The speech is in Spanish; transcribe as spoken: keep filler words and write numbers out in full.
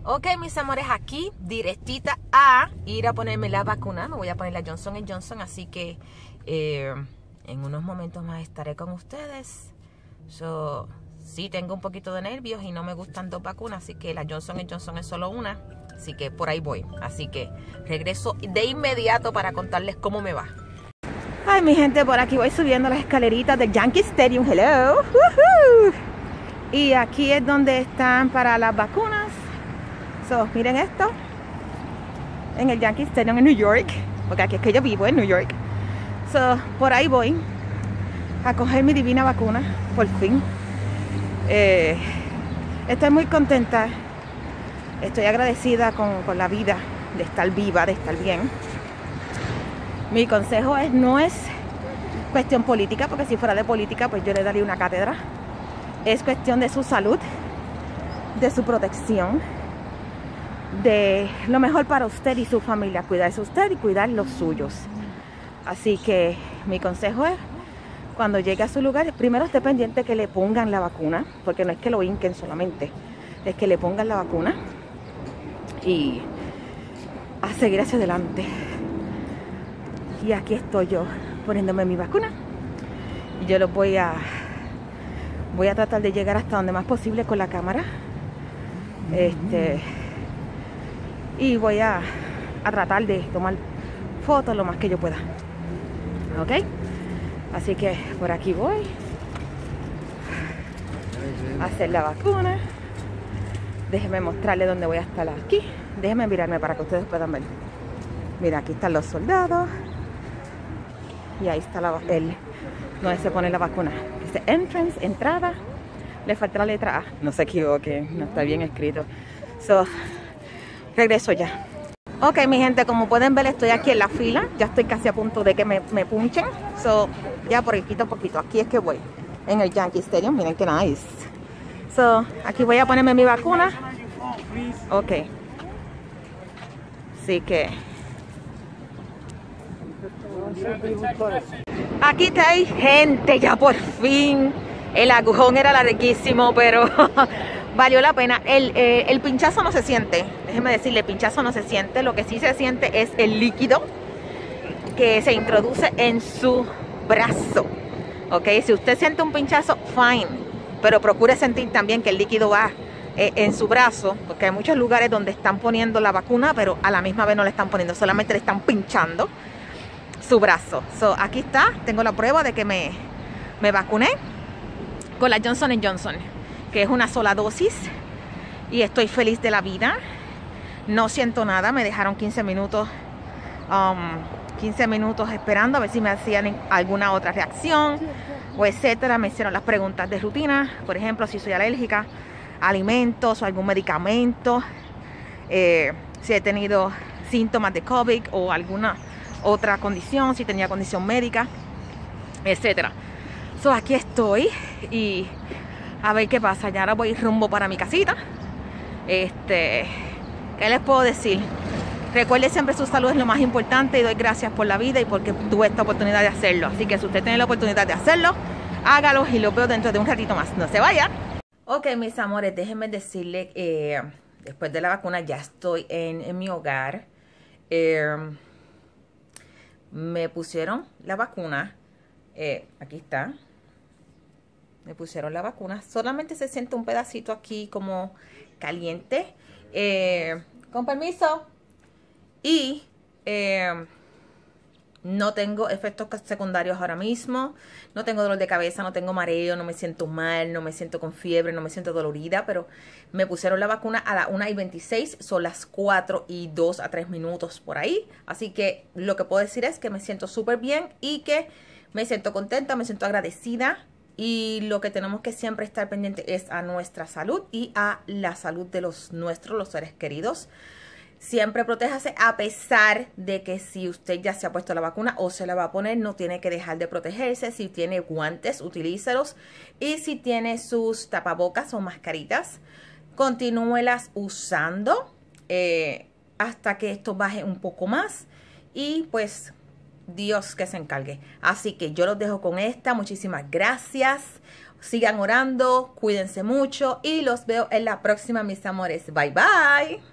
Ok, mis amores, aquí directita a ir a ponerme la vacuna. Me voy a poner la Johnson and Johnson, así que eh, en unos momentos más estaré con ustedes. So, sí tengo un poquito de nervios y no me gustan dos vacunas, así que la Johnson and Johnson es solo una. Así que por ahí voy. Así que regreso de inmediato para contarles cómo me va. Ay, mi gente, por aquí voy subiendo las escaleritas del Yankee Stadium. Hello. Woohoo. Y aquí es donde están para las vacunas. So, miren esto. En el Yankee Stadium en New York. Porque aquí es que yo vivo, en New York. So, por ahí voy a coger mi divina vacuna. Por fin. Eh, estoy muy contenta. Estoy agradecida con, con la vida. De estar viva, de estar bien. Mi consejo es, no es cuestión política, porque si fuera de política, pues yo le daría una cátedra. Es cuestión de su salud, de su protección, de lo mejor para usted y su familia. Cuidarse usted y cuidar los suyos. Así que mi consejo es, cuando llegue a su lugar, primero esté pendiente que le pongan la vacuna, porque no es que lo hinquen solamente, es que le pongan la vacuna y a seguir hacia adelante. Y aquí estoy yo poniéndome mi vacuna. Y yo los voy a voy a tratar de llegar hasta donde más posible con la cámara. Este y voy a, a tratar de tomar fotos lo más que yo pueda. ¿Ok? Así que por aquí voy a hacer la vacuna. Déjenme mostrarles dónde voy a estar aquí. Déjenme mirarme para que ustedes puedan ver. Mira, aquí están los soldados. Y ahí está la, el, donde se pone la vacuna. Dice entrance, entrada. Le falta la letra A. No se equivoque, no está bien escrito. So, regreso ya. Ok, mi gente, como pueden ver, estoy aquí en la fila. Ya estoy casi a punto de que me, me punchen. So, ya por poquito a poquito. Aquí es que voy. En el Yankee Stadium. Miren qué nice. So, aquí voy a ponerme mi vacuna. Ok. Así que... aquí está ahí, gente, ya por fin. El agujón era larguísimo, pero valió la pena. El, eh, el pinchazo no se siente. Déjenme decirle, el pinchazo no se siente. Lo que sí se siente es el líquido que se introduce en su brazo. Ok, si usted siente un pinchazo, fine. Pero procure sentir también que el líquido va eh, en su brazo. Porque hay muchos lugares donde están poniendo la vacuna, pero a la misma vez no le están poniendo, solamente le están pinchando su brazo. So, aquí está, tengo la prueba de que me, me vacuné con la Johnson and Johnson, que es una sola dosis, y estoy feliz de la vida. No siento nada, me dejaron quince minutos um, quince minutos esperando a ver si me hacían alguna otra reacción o etcétera. Me hicieron las preguntas de rutina, por ejemplo, si soy alérgica a alimentos o algún medicamento, eh, si he tenido síntomas de COVID o alguna otra condición, si tenía condición médica, etcétera. So, aquí estoy y a ver qué pasa. Ya ahora voy rumbo para mi casita. Este, ¿qué les puedo decir? Recuerde siempre, su salud es lo más importante, y doy gracias por la vida y porque tuve esta oportunidad de hacerlo. Así que si usted tiene la oportunidad de hacerlo, hágalo, y lo veo dentro de un ratito más. No se vaya. Ok, mis amores, déjenme decirles, eh, después de la vacuna ya estoy en, en mi hogar. Eh, Me pusieron la vacuna, eh, aquí está, me pusieron la vacuna, solamente se siente un pedacito aquí como caliente, eh, con permiso, y eh, no tengo efectos secundarios ahora mismo, no tengo dolor de cabeza, no tengo mareo, no me siento mal, no me siento con fiebre, no me siento dolorida, pero me pusieron la vacuna a las una y veintiséis, son las cuatro y dos a tres minutos por ahí. Así que lo que puedo decir es que me siento súper bien y que me siento contenta, me siento agradecida. Y lo que tenemos que siempre estar pendiente es a nuestra salud y a la salud de los nuestros, los seres queridos. Siempre protéjase, a pesar de que si usted ya se ha puesto la vacuna o se la va a poner, no tiene que dejar de protegerse. Si tiene guantes, utilícelos. Y si tiene sus tapabocas o mascaritas, continúelas usando eh, hasta que esto baje un poco más. Y pues Dios que se encargue. Así que yo los dejo con esta. Muchísimas gracias. Sigan orando, cuídense mucho y los veo en la próxima, mis amores. Bye, bye.